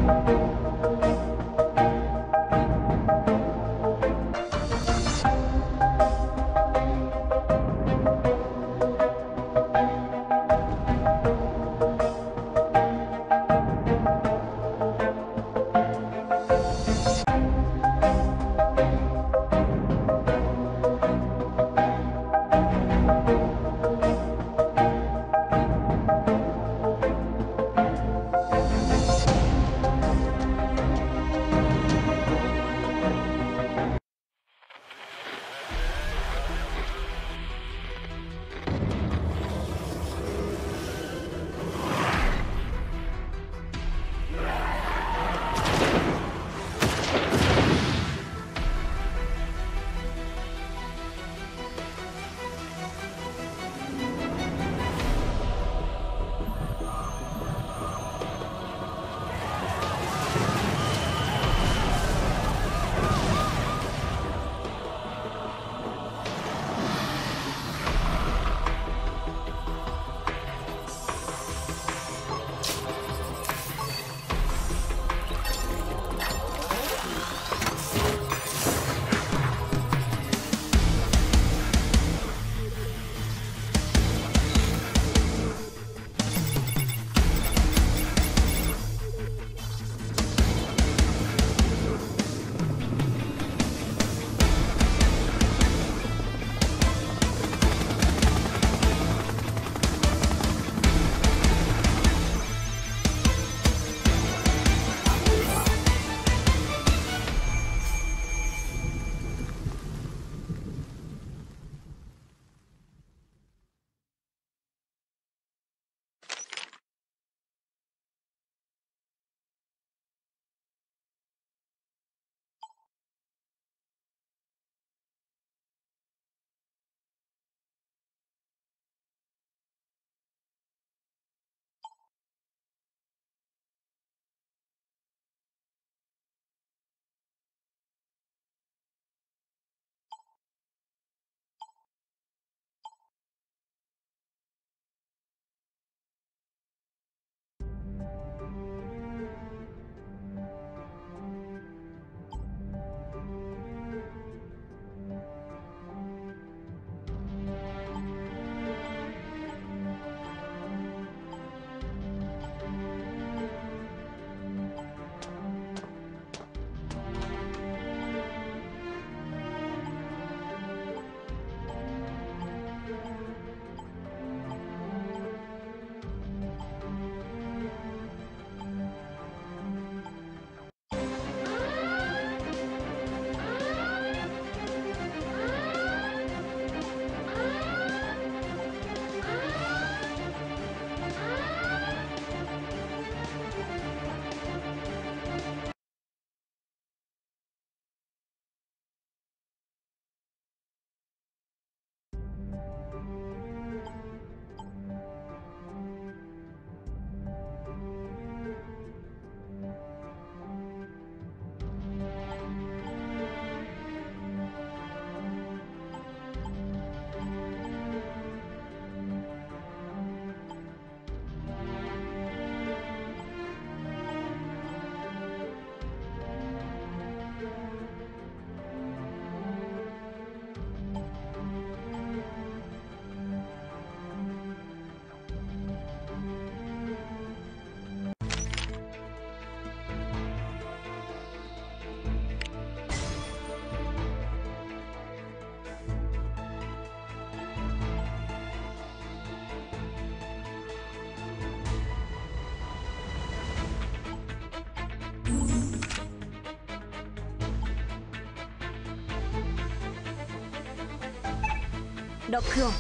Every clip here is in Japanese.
ロックオン。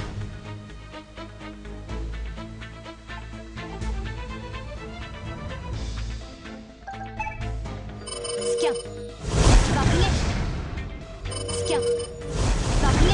スキャン爆撃。スキャン爆撃。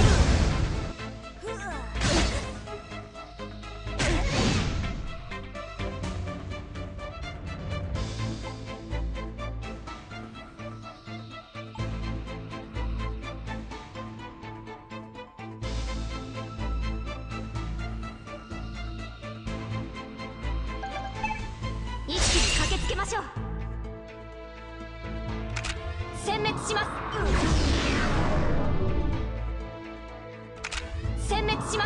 一気に駆けつけましょう。 します。殲滅します。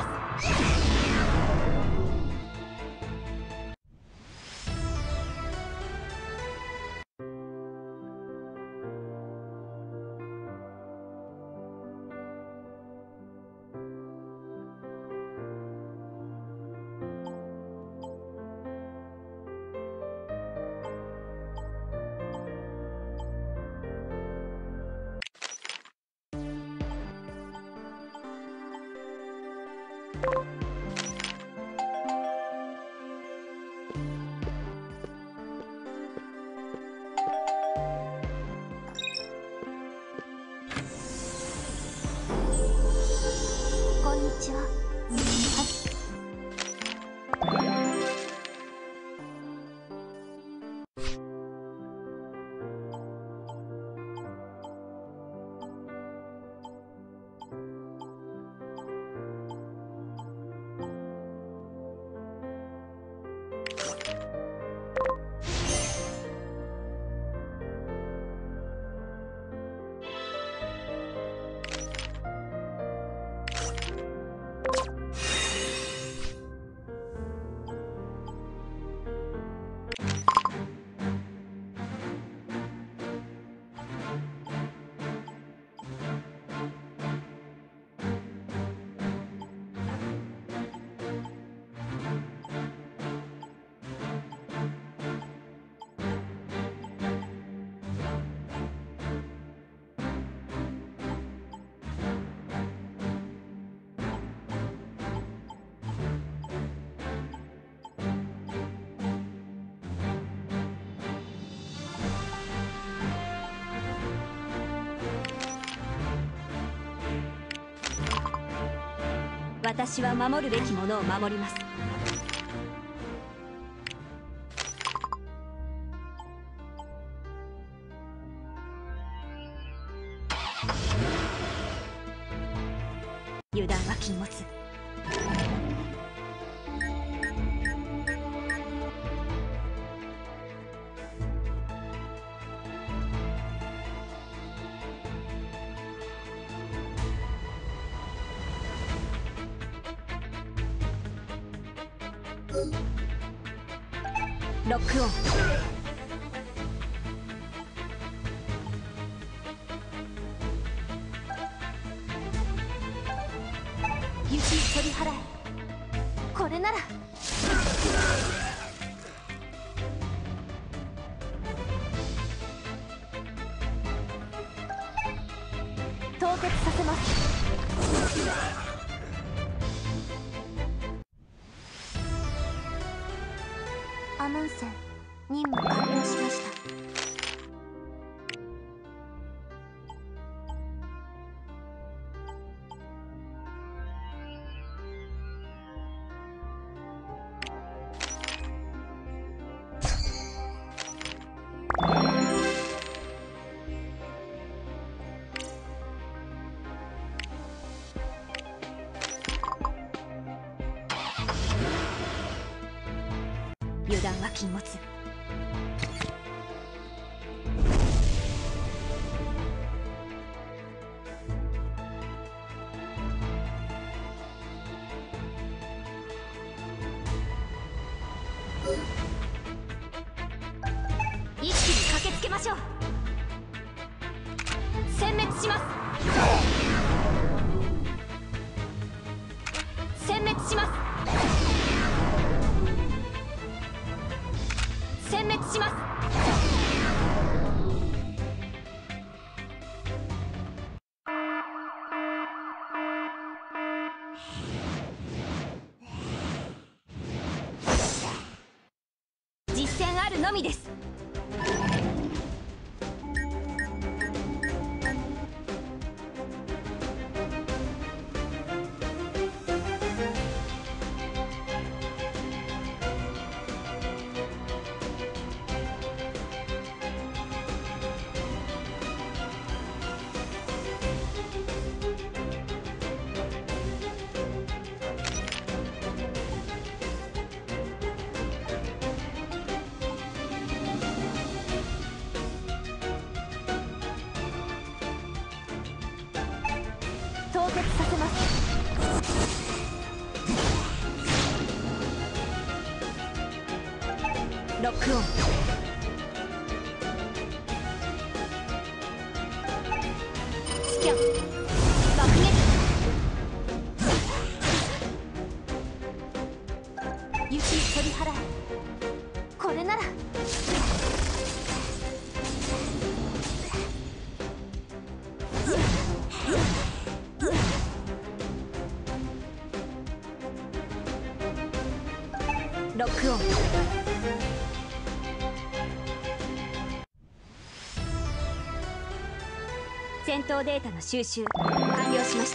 こんにちは。はい。私は守るべきものを守ります。油断は禁物。ロックオン。雪取り払え。これなら凍結させます。アムンセン、任務完了しました。油断は禁物。一気に駆けつけましょう。殲滅します。殲滅します。殲滅します。実戦あるのみです。 凍結させます。ロックオン。スキャン。爆撃。雪取り払え。これなら。ロックオン。戦闘データの収集完了しました。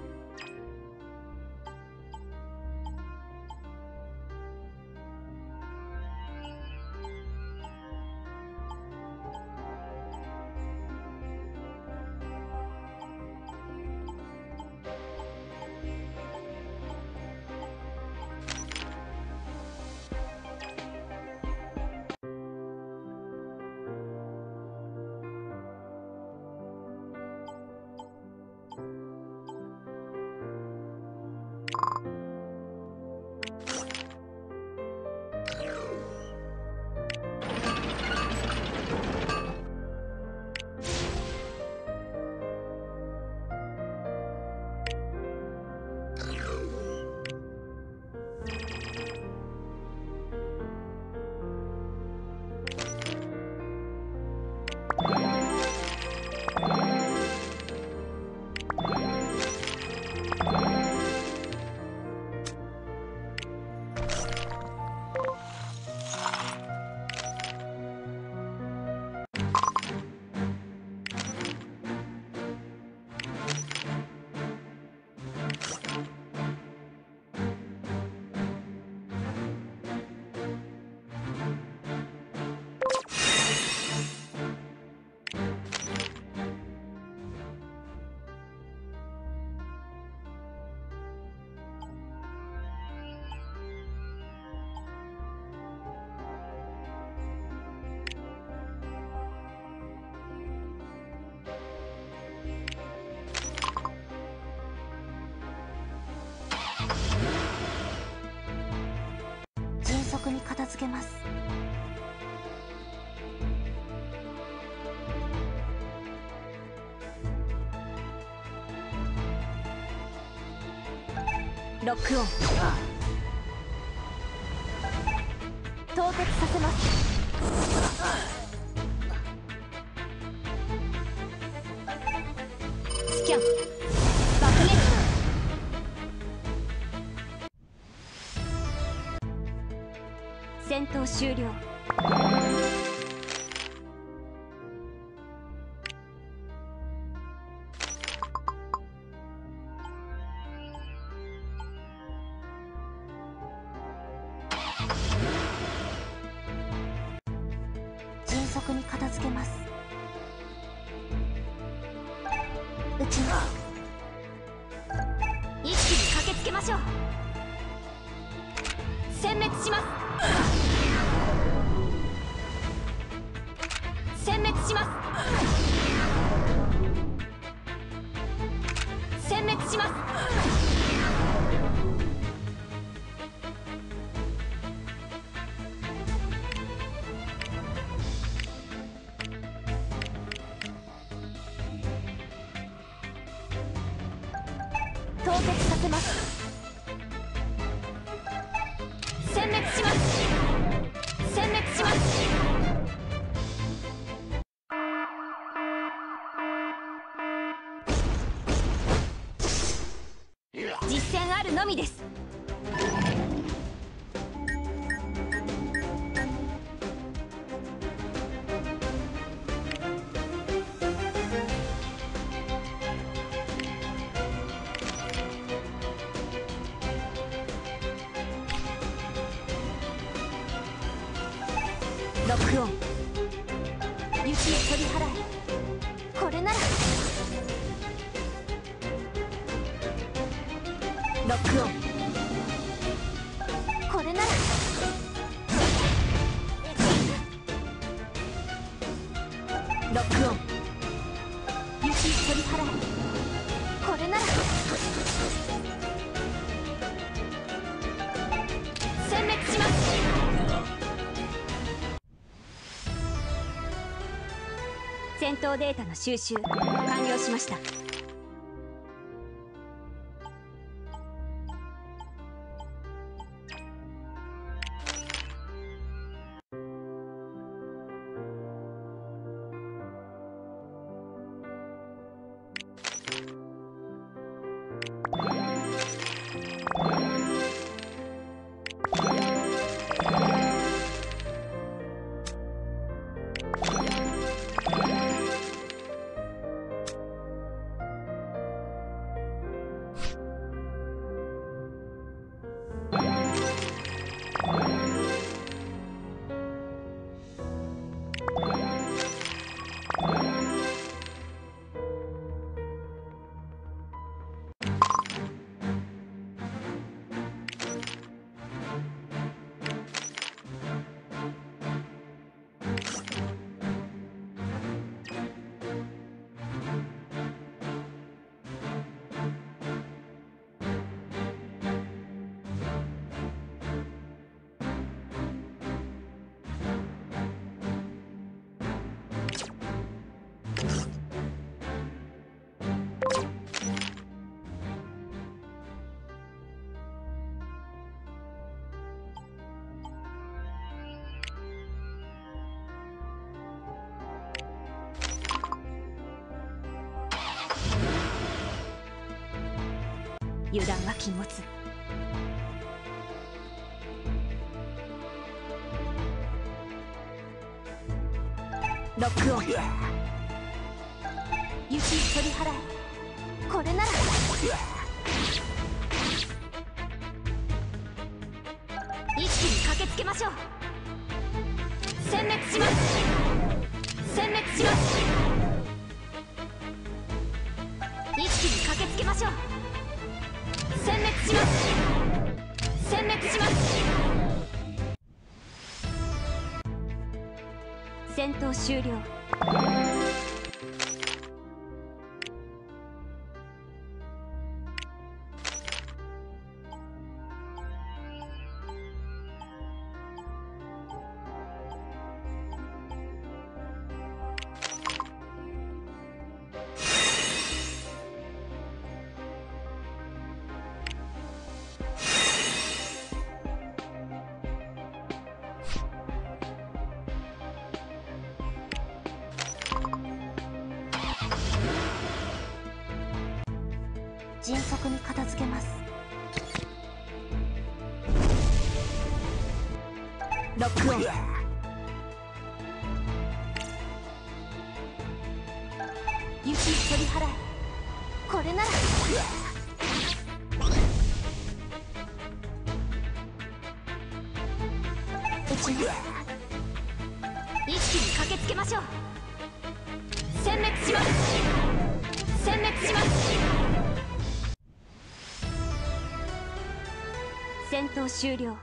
迅速に片付けます。ロックオン。凍結させます。スキャン。爆撃。戦闘終了。迅速に片付けます。撃ちます。一気に駆けつけましょう。殲滅します。殲滅します。殲滅します。凍結させます。殲滅します。殲滅します。実戦あるのみです。ロックオン。雪を取り払え。これなら。ロックオン。これなら。ロックオン。雪を取り払え。 これなら殲滅します。戦闘データの収集完了しました。油断は禁物。ロックオン。雪取り払え。これなら一気に駆けつけましょう。殲滅します。殲滅します。一気に駆けつけましょう。殲滅します。殲滅します。戦闘終了。迅速に片付けます。ロックオン。雪取り払え。これなら撃ちます。一気に駆けつけましょう。殲滅します。殲滅します。戦闘終了。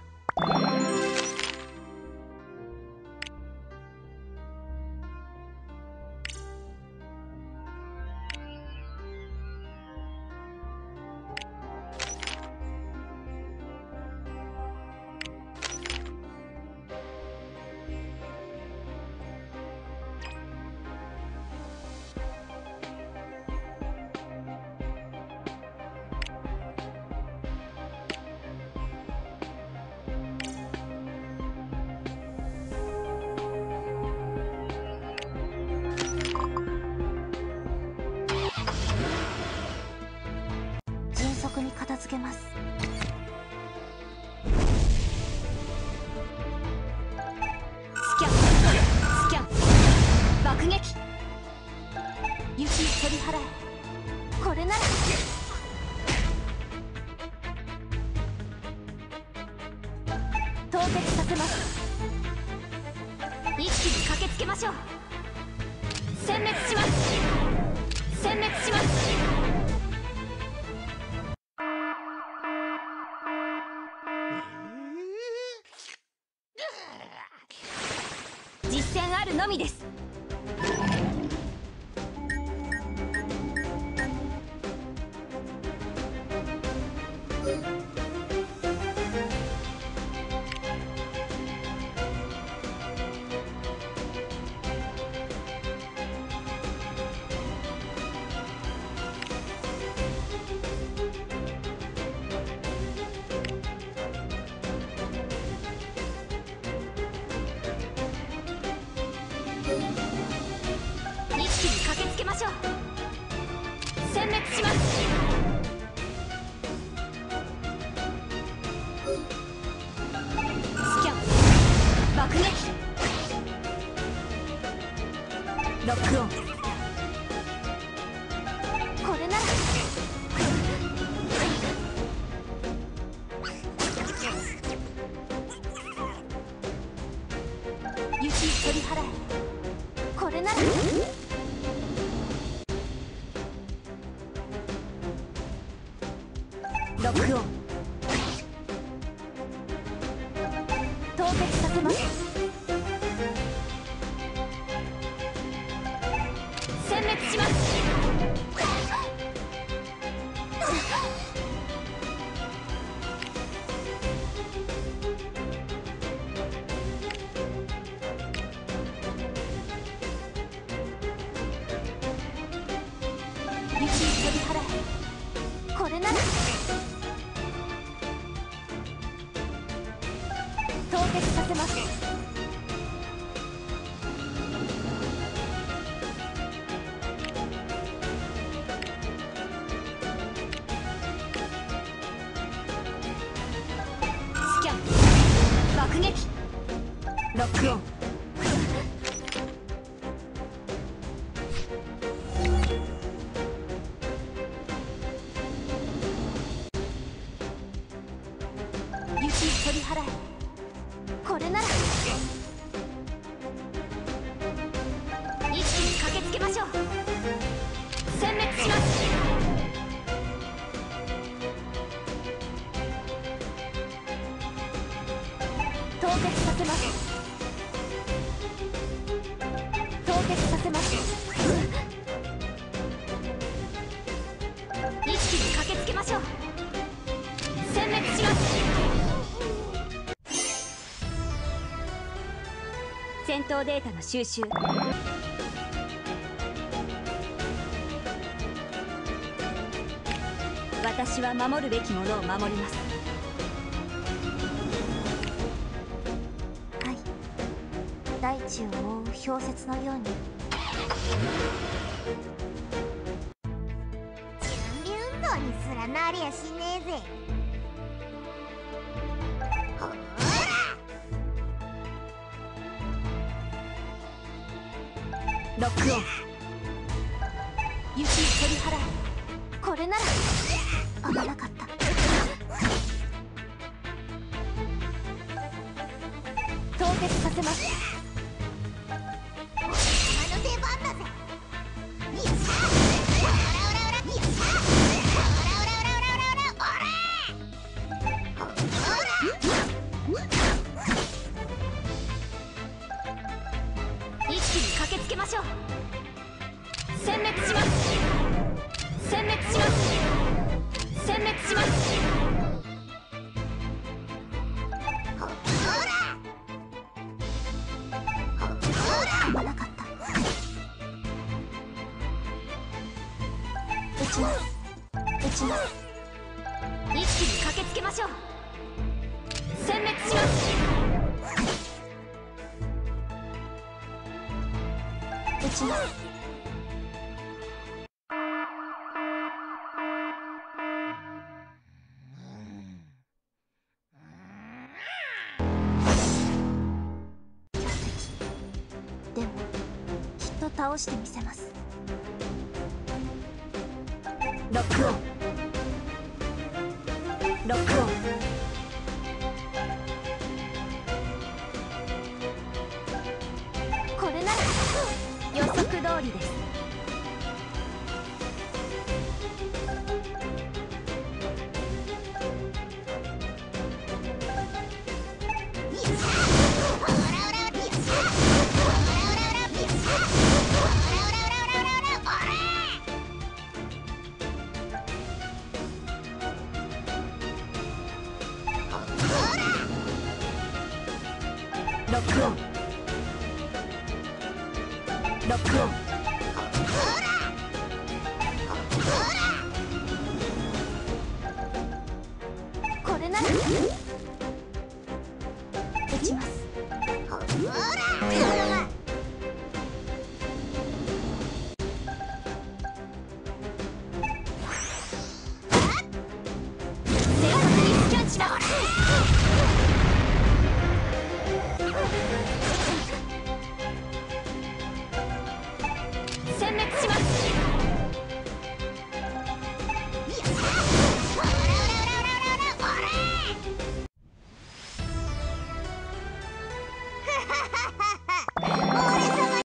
迅速に片付けます。スキャンスキャン爆撃。雪取り払え。これなら投擲させます。一気に駆けつけましょう。殲滅します。殲滅します。実戦あるのみです。 滅します。スキャン爆撃ロックオン。これなら雪取り払え。これならロックオン。凍結させます。殲滅します。雪取り払え。これなら凍結させます。スキャン爆撃ロックオン。雪取り払え。これなら一気に駆けつけましょう。殲滅します。凍結させます。凍結させます。一気に駆けつけましょう。殲滅します。戦闘データの収集。私は守るべきものを守ります。はい、大地を覆う氷雪のように。準備運動にすらなりゃしねえぜ。ほらロックオン。雪取り払え。これなら危なかった。凍結させます。おの出番だぜ。よっしゃオラオラオラよっしゃオラオラオラオラオラオラ一気に駆けつけましょう。殲滅します。殲滅します。殲滅します。危なかった。撃ちます。撃ちます。一気に駆けつけましょう。殲滅します。撃ちます。でもきっと倒してみせます。ロックオン。ロックオン。これなら予測通りです。ロックオン。ロックオン。これなら